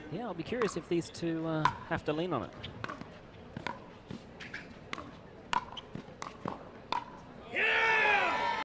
Yeah, I'll be curious if these two have to lean on it.